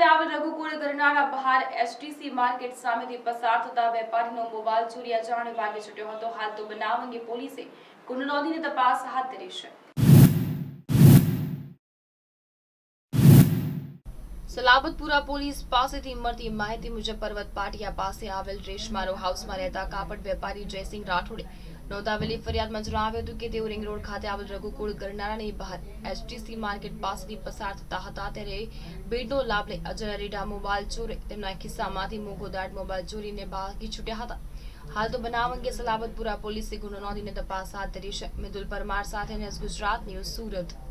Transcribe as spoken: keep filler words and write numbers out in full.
ખાતે આવેલ રઘુકુળ ગરનાળા બહાર એસટીસી માર્કેટ સામેથી પસાર થતા વેપારીનો મોબાઈલ ચોરી અજાણે ભાગી છૂટ્યો હતો। હાલ તો બનાવ અંગે પોલીસે ગુનો નોંધીને તપાસ હાથ ધરી છે। સલાબતપુરા પોલીસ પાસેથી મળતી માહિતી મુજબ પર્વત પાટિયા પાસે આવેલ રેશમા રો હાઉસમાં રહેતા કાપડ વેપારી જયસિંહ રાઠોડે નોંધાવેલી ફરિયાદમાં જણાવ્યું હતું કે તેઓ રિંગ રોડ ખાતે આવેલ રઘુકુળ ગરનાળાની બહાર એસટીસી માર્કેટ પાસેથી પસાર થતા હતા ત્યારે ભીડનો લાભ લઈ અજય રીઢા મોબાઈલ ચોરે તેમના ખિસ્સામાંથી મોંઘોદાટ મોબાઈલ ચોરીને ભાગી છૂટ્યા હતા। હાલ તો બનાવ અંગે સલાબતપુરા પોલીસે ગુનો નોંધીને તપાસ હાથ ધરી છે। મિતુલ પરમાર સાથે ગુજરાત ન્યૂઝ સુરત।